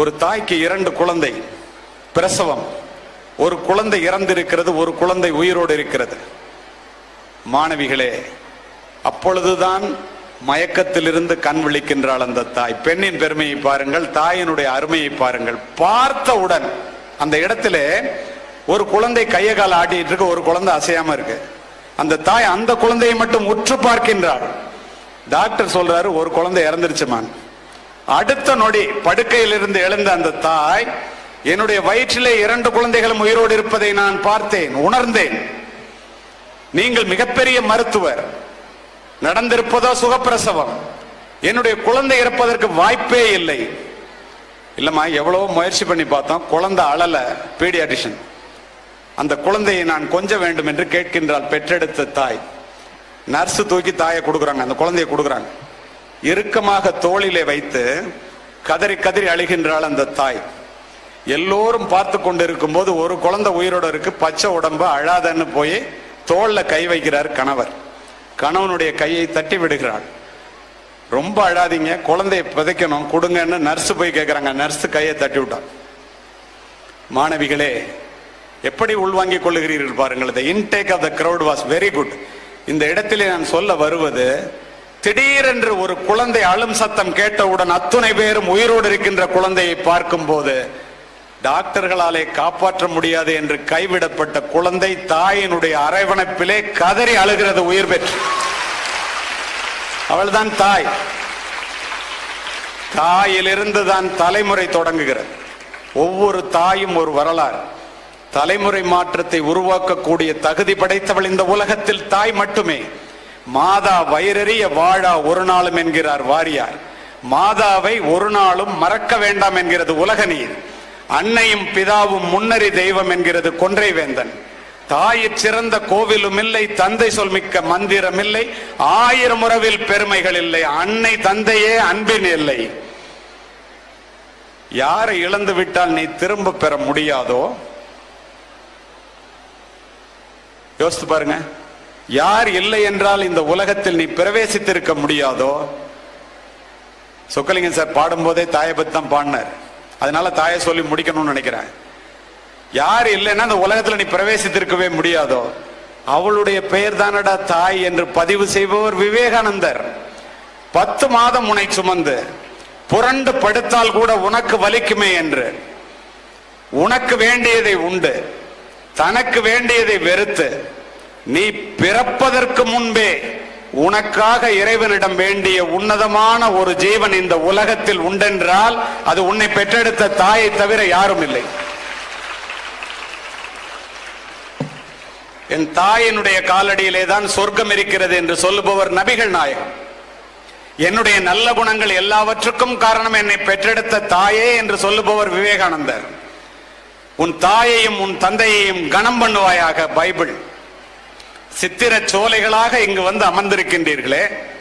ஒரு தாய்க்கு 2 குழந்தை பிரசவம். ஒரு குழந்தை இறந்திருக்கிறது, ஒரு குழந்தை உயிரோடு இருக்கிறது. மாணவிகளே, அப்பொழுதுதான் மயக்கத்திலிருந்து கண் விழிக்கின்றாள் அந்த தாய். பெண்ணின் பெருமையை பாருங்கள், தாயினுடைய அருமையை பாருங்கள். பார்த்தவுடன் அந்த இடத்துல ஒரு குழந்தை கையை கால ஆட்டிட்டு இருக்கு, ஒரு குழந்தை அசையாம இருக்கு. அந்த தாய் அந்த குழந்தையை மட்டும் உற்று பார்க்கின்றாள். டாக்டர் சொல்றாரு, ஒரு குழந்தை இறந்துருச்சுமான். அடுத்த நொடி படுக்கையிலிருந்து எழுந்த அந்த தாய், என்னுடைய வயிற்றிலே 2 குழந்தைகளும் உயிரோடு இருப்பதை நான் பார்த்தேன், உணர்ந்தேன். நீங்கள் மிகப்பெரிய மருத்துவர், நடந்திருப்பதோ சுகப்பிரசவம், என்னுடைய குழந்தை இறப்பதற்கு வாய்ப்பே இல்லை. இல்லம்மா, எவ்வளவோ முயற்சி பண்ணி பார்த்தோம், குழந்தை அழல. பீடியாட்ரிஷன் அந்த குழந்தையை நான் கொஞ்ச வேண்டும் என்று கேட்கின்றாள் பெற்றெடுத்த தாய். நர்ஸ் தூக்கி தாயை கொடுக்குறாங்க, அந்த குழந்தையை கொடுக்குறாங்க. இறுக்கமாக தோளிலே வைத்து கதறி கதறி அழுகின்றாள் அந்த தாய். எல்லோரும் பார்த்து கொண்டிருக்கும் போது ஒரு குழந்தை உயிரோடு இருக்கு, பச்சை உடம்பு, அழாதன்னு போய் தோல்ல கை வைக்கிறார் கணவர். கணவனுடைய கையை தட்டி விடுகிறாள். ரொம்ப அழாதீங்க, குழந்தையை புதைக்கணும், கொடுங்கன்னு நர்ஸ் போய் கேட்கிறாங்க. நர்ஸ் கையை தட்டி விட்டான். மாணவிகளே, எப்படி உள்வாங்கிக் கொள்ளுகிறீர்கள் பாருங்கள். the intake of the crowd was very good. இந்த இடத்திலே நான் சொல்ல வருவது, திடீரென்று ஒரு குழந்தை அழும் சத்தம் கேட்டவுடன் அத்துணை பேரும் உயிரோடு இருக்கின்ற குழந்தையை பார்க்கும் போது டாக்டர்களாலே காப்பாற்ற முடியாது என்று கைவிடப்பட்ட குழந்தை தாயினுடைய அரவணைப்பிலே கதறி அழுகிறது உயிர் பெற்று. அவள்தான் தாய். தாயிலிருந்து தான் தலைமுறை தொடங்குகிறது. ஒவ்வொரு தாயும் ஒரு வரலாறு. தலைமுறை மாற்றத்தை உருவாக்கக்கூடிய தகுதி படைத்தவள் இந்த உலகத்தில் தாய் மட்டுமே. மாதா வயிறறிய வாழா ஒரு நாளும் என்கிறார் வாரியார். மாதாவை ஒரு நாளும் மறக்க வேண்டாம் என்கிறது உலக நீர். அன்னையும் பிதாவும் முன்னறி தெய்வம் என்கிறது கொன்றை வேந்தன். தாயிற் சிறந்த கோவிலும் இல்லை, தந்தை சொல்மிக்க மந்திரம் இல்லை, 1000 உறவில் பெருமைகள் இல்லை, அன்னை தந்தையே அன்பின் இல்லை. யாரை இழந்து விட்டால் நீ திரும்ப பெற முடியாதோ, யோசித்து பாருங்க. யார் இல்லை என்றால் இந்த உலகத்தில் நீ பிரவேசித்திருக்க முடியாதோ. சொக்கலிங்கம் சார் பாடும்போதே தாயை பத்தி தான் பாடினார். அதனால தாயை சொல்லி முடிக்கணும்னு நினைக்கிறேன். யார் இல்லைன்னா இந்த உலகத்துல நீ பிரவேசித்திருக்கவே முடியாதோ, அவளுடைய பெயர் தானடா தாய் என்று பதிவு செய்பவர் விவேகானந்தர். 10 மாதம் உன்னை சுமந்து புரண்டு படுத்தால் கூட உனக்கு வலிக்குமே என்று, உனக்கு வேண்டியதை உண்டு, தனக்கு வேண்டியதை வெறுத்து, நீ பிறப்பதற்கு முன்பே உனக்காக இறைவனிடம் வேண்டிய உன்னதமான ஒரு ஜீவன் இந்த உலகத்தில் உண்டென்றால் அது உன்னை பெற்றெடுத்த தாயை தவிர யாரும் இல்லை. என் தாயினுடைய காலடியிலே தான் சொர்க்கம் இருக்கிறது என்று சொல்லுபவர் நபிகள் நாயகம். என்னுடைய நல்ல குணங்கள் எல்லாவற்றுக்கும் காரணம் என்னை பெற்றெடுத்த தாயே என்று சொல்லுபவர் விவேகானந்தர். உன் தாயையும் உன் தந்தையையும் கனம் பண்ணுவாயாக பைபிள். சித்திர சோலைகளாக இங்கு வந்து அமர்ந்திருக்கின்றீர்களே,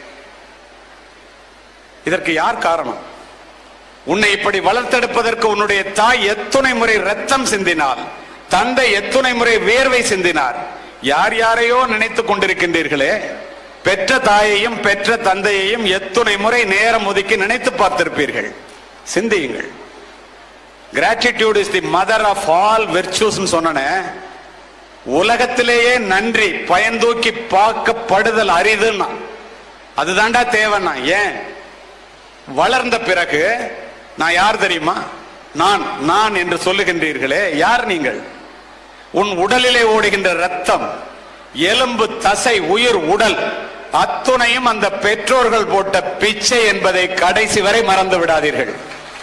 இதற்கு யார் காரணம்? உன்னை இப்படி வளர்த்தெடுப்பதற்கு உன்னுடைய தாய் எத்துணை முறை ரத்தம் சிந்தினார், தந்தை எத்துணை முறை வேர்வை சிந்தினார். யார் யாரையோ நினைத்துக் கொண்டிருக்கின்றீர்களே, பெற்ற தாயையும் பெற்ற தந்தையையும் எத்துணை முறை நேரம் ஒதுக்கி நினைத்து பார்த்திருப்பீர்கள். சிந்தியுங்கள். Gratitude is the mother of all virtues சொன்ன உலகத்திலேயே நன்றி பயன்தூக்கி பார்க்கப்படுதல் அரிதுன்னா அதுதான்டா தேவைன்னா. ஏன்? வளர்ந்த பிறகு நான் யார் தெரியுமா, நான் நான் என்று சொல்லுகின்றீர்களே, யார் நீங்கள்? உன் உடலிலே ஓடுகின்ற ரத்தம், எலும்பு, தசை, உயிர், உடல் அத்துணையும் அந்த பெற்றோர்கள் போட்ட பிச்சை என்பதை கடைசி வரை மறந்து விடாதீர்கள்.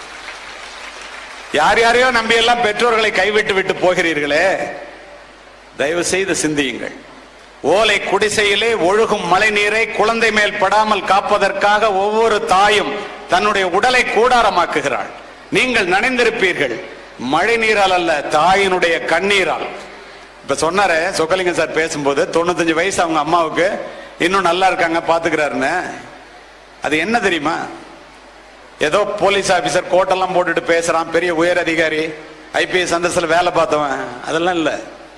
யார் யாரையோ நம்பி எல்லாம் பெற்றோர்களை கைவிட்டு விட்டு போகிறீர்களே, தயவு செய்து சிந்தியுங்கள். ஓலை குடிசையிலே ஒழுகும் மழை நீரை குழந்தை மேல் படாமல் காப்பதற்காக ஒவ்வொரு தாயும் தன்னுடைய உடலை கூடாரமாக்குகிறாள். நீங்கள் நனைந்திருப்பீர்கள், மழை நீரால் அல்ல, தாயினுடைய கண்ணீரால். இப்ப சொன்னாரே சொக்கலிங்கம் சார் பேசும்போது 95 வயசு அவங்க அம்மாவுக்கு, இன்னும் நல்லா இருக்காங்க பாத்துக்கிறாருன்னு. அது என்ன தெரியுமா? ஏதோ போலீஸ் ஆபீசர் கோட்டெல்லாம் போட்டுட்டு பேசுறான், பெரிய உயர் அதிகாரி, ஐபிஎஸ் அந்தஸ்தில் வேலை பார்த்தவன், அதெல்லாம் இல்ல.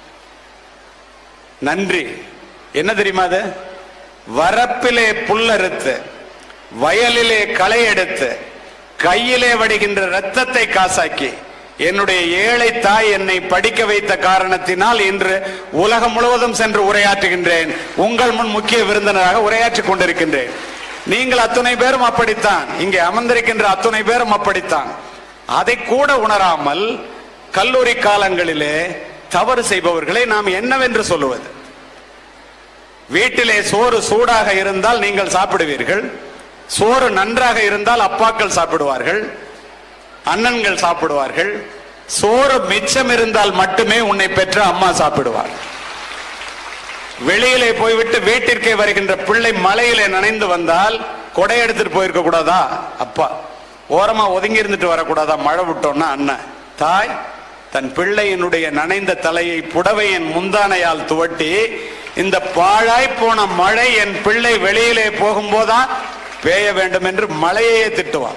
நன்றி என்ன தெரியுமா? அது வரப்பிலே புல்லறுத்து, வயலிலே களை எடுத்து, கையிலே வடிகின்ற இரத்தத்தை காசாக்கி என்னுடைய ஏழை தாய் என்னை படிக்க வைத்த காரணத்தினால் இன்று உலகம் முழுவதும் சென்று உரையாற்றுகின்றேன். உங்கள் முன் முக்கிய விருந்தினராக உரையாற்றிக் கொண்டிருக்கின்றேன். நீங்கள் அத்துணை பேரும் அப்படித்தான், இங்கே அமர்ந்திருக்கின்ற அத்துணை பேரும் அப்படித்தான். அதை கூட உணராமல் கல்லூரி காலங்களிலே தவறு செய்பவர்களை நாம் என்னவென்று சொல்லுவது? வீட்டிலே சோறு சூடாக இருந்தால் நீங்கள் சாப்பிடுவீர்கள், சோறு நன்றாக இருந்தால் அப்பாக்கள் சாப்பிடுவார்கள், அண்ணன்கள் சாப்பிடுவார்கள். சோறு மிச்சம் இருந்தால் மட்டுமே உன்னை பெற்ற அம்மா சாப்பிடுவார். வெளியிலே போய்விட்டு வீட்டிற்கே வருகின்ற பிள்ளை மழையிலே நனைந்து வந்தால் கொடை எடுத்துட்டு போயிருக்க கூடாதா? அப்பா ஓரமா ஒதுங்கி இருந்துட்டு வரக்கூடாதா? மழை விட்டோம்னா அண்ணன். தாய் தன் பிள்ளையினுடைய நனைந்த தலையை புடவையின் முந்தானையால் துவட்டி, இந்த பாழாய் போன மழை என் பிள்ளை வெளியிலே போகும்போதான் பேய வேண்டும் என்று மழையே திட்டுவான்.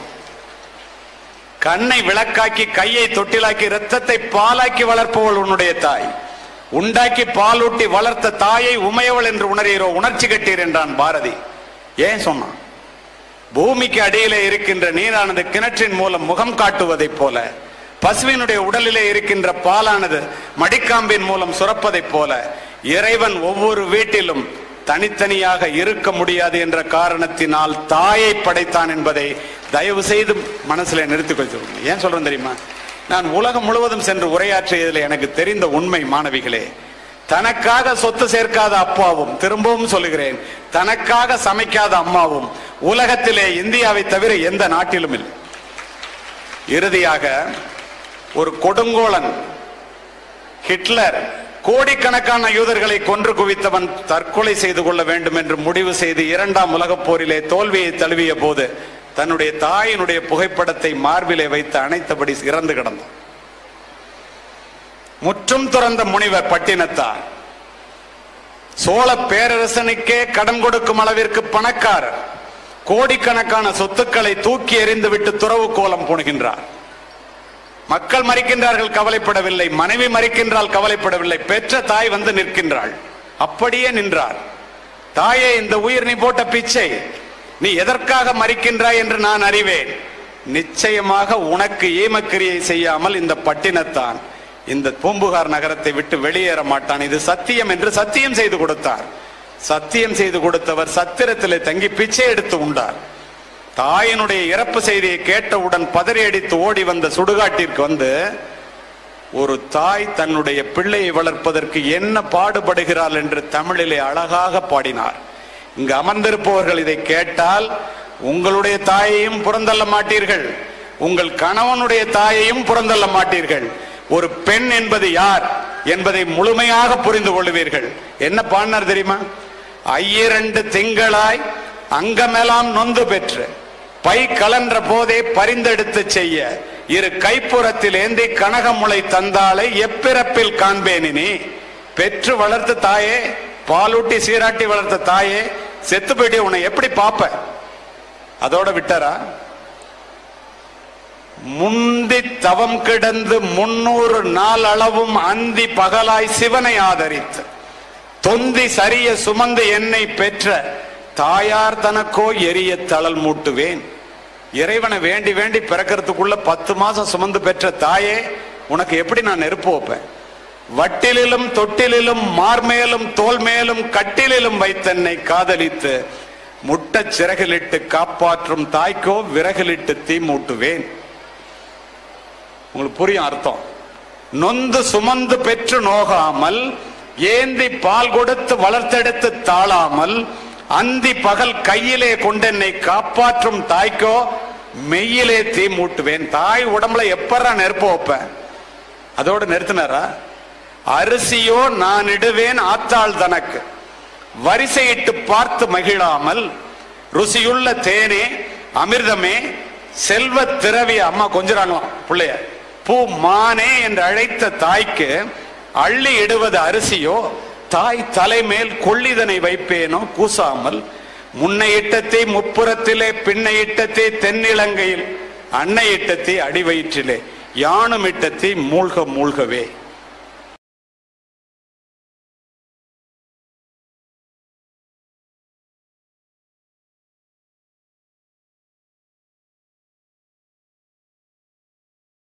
கண்ணை விளக்காக்கி கையை தொட்டிலாக்கி இரத்தத்தை பாலாக்கி வளர்ப்பவள் உன்னுடைய தாய். உண்டாக்கி பாலூட்டி வளர்த்த தாயை உமையவள் என்று உணர்கிறோ, உணர்ச்சி கட்டீர் என்றான் பாரதி. ஏன் சொன்னான்? பூமிக்கு அடியிலே இருக்கின்ற நீரானது கிணற்றின் மூலம் முகம் காட்டுவதைப் போல, பசுவினுடைய உடலிலே இருக்கின்ற பாலானது மடிக்காம்பின் மூலம் சுரப்பதைப் போல, இறைவன் ஒவ்வொரு வீட்டிலும் தனித்தனியாக இருக்க முடியாது என்ற காரணத்தினால் தாயை படைத்தான் என்பதை தயவு செய்து மனசுல நிறுத்திக் கொள்கிறோம். ஏன் சொல்றேன் தெரியுமா? நான் உலகம் முழுவதும் சென்று உரையாற்றியதில் எனக்கு தெரிந்த உண்மை மாணவிகளே, தனக்காக சொத்து சேர்க்காத அப்பாவும், திரும்பவும் சொல்லுகிறேன், தனக்காக சமைக்காத அம்மாவும் உலகத்திலே இந்தியாவை தவிர எந்த நாட்டிலும் இல்லை. இறுதியாக ஒரு கொடுங்கோலன் ஹிட்லர் கோடிக்கணக்கான யூதர்களை கொன்று குவித்தவன் தற்கொலை செய்து கொள்ள வேண்டும் என்று முடிவு செய்து 2ஆம் உலகப் போரிலே தோல்வியை தழுவிய போது தன்னுடைய தாயினுடைய புகைப்படத்தை மார்பிலே வைத்து அணைத்தபடி இறந்து கிடந்தார். முற்றும் துறந்த முனிவர் பட்டினத்தார், சோழ பேரரசனுக்கே கடன் கொடுக்கும் அளவிற்கு பணக்காரர், கோடிக்கணக்கான சொத்துக்களை தூக்கி எறிந்துவிட்டு துறவு கோலம் பூணுகின்றார். மக்கள் மறிக்கின்றார்கள், கவலைப்படவில்லை. மனைவி மறிக்கின்றால் கவலைப்படவில்லை. பெற்ற தாய் வந்து நிற்கின்றாள். அப்படியே நின்றார். தாயே, இந்த உயிர் நீ போட்ட பிச்சை, நீ எதற்காக மறிக்கின்றாய் என்று நான் அறிவேன். நிச்சயமாக உனக்கு ஈமக்கிரியை செய்யாமல் இந்த பட்டினத்தான் இந்த பூம்புகார் நகரத்தை விட்டு வெளியேற மாட்டான், இது சத்தியம் என்று சத்தியம் செய்து கொடுத்தார். சத்தியம் செய்து கொடுத்தவர் சத்திரத்திலே தங்கி பிச்சை எடுத்து உண்டார். தாயினுடைய இறப்பு செய்தியை கேட்டவுடன் பதறி அடித்து ஓடி வந்த சுடுகாட்டிற்கு வந்து, ஒரு தாய் தன்னுடைய பிள்ளையை வளர்ப்பதற்கு என்ன பாடுபடுகிறாள் என்று தமிழிலே அழகாக பாடினார். இங்கு அமர்ந்திருப்பவர்கள் இதை கேட்டால் உங்களுடைய தாயையும் புறந்தள்ள மாட்டீர்கள், உங்கள் கணவனுடைய தாயையும் புறந்தள்ள மாட்டீர்கள். ஒரு பெண் என்பது யார் என்பதை முழுமையாக புரிந்து கொள்வீர்கள். என்ன பாடினார் தெரியுமா? 2 திங்களாய் அங்கமெல்லாம் நொந்து பெற்று பை கலன்ற போதே பரிந்தெடுத்து செய்ய, இரு கைப்புறத்தில் ஏந்தி கனகமுளை தந்தாளை எப்பிறப்பில் காண்பேனினி. பெற்று வளர்த்த தாயே, பாலூட்டி சீராட்டி வளர்த்த தாயே, செத்து போயிட்டே உன்னை எப்படி பாப்ப? அதோட விட்டாரா? முந்தி தவம் கிடந்து 300 நாள் அளவும் அந்தி பகலாய் சிவனை ஆதரித்து தொந்தி சரிய சுமந்து என்னை பெற்ற தாயார் தனக்கோ எரிய தளல் மூட்டுவேன். இறைவனை வேண்டி வேண்டி பிறக்கிறதுக்குள்ள 10 மாசம் சுமந்து பெற்ற தாயே, உனக்கு எப்படி நான் நெருப்பு வைப்பேன்? வட்டிலும் தொட்டிலும் மார்மேலும் தோல் மேலும் கட்டிலும் வைத்தென்னை காதலித்து முட்ட சிறகிலிட்டு காப்பாற்றும் தாய்க்கோ விறகிலிட்டு தீ மூட்டுவேன். உங்களுக்கு புரியும் அர்த்தம்? நொந்து சுமந்து பெற்று நோகாமல், ஏந்தி பால் கொடுத்து வளர்த்தெடுத்து தாழாமல், அந்தி பகல் கையிலே கொண்டென்னை காப்பாற்றும் தாய்க்கோ மெய்யிலே தீ மூட்டுவேன். தாய் உடம்புல எப்பறா நெருப்பு வைப்பேன்? அதோடு நிறுத்தினாரா? அரிசியோ நான் இடுவேன் ஆத்தாள் தனக்கு, வரிசையிட்டு பார்த்து மகிழாமல், ருசியுள்ள தேனே அமிர்தமே செல்வ திரவிய, அம்மா கொஞ்சம் பிள்ளைய பூ மானே என்று அழைத்த தாய்க்கு அள்ளி இடுவது அரிசியோ, தாய் தலைமேல் கொள்ளிதனை வைப்பேனோ கூசாமல், முன்னை இட்டத்தை முப்புறத்திலே பின்னை இட்டத்தை தென்னிலங்கையில் அன்னை இட்டத்தை அடிவயிற்றிலே யானும் இட்டத்தை மூழ்க மூழ்கவே.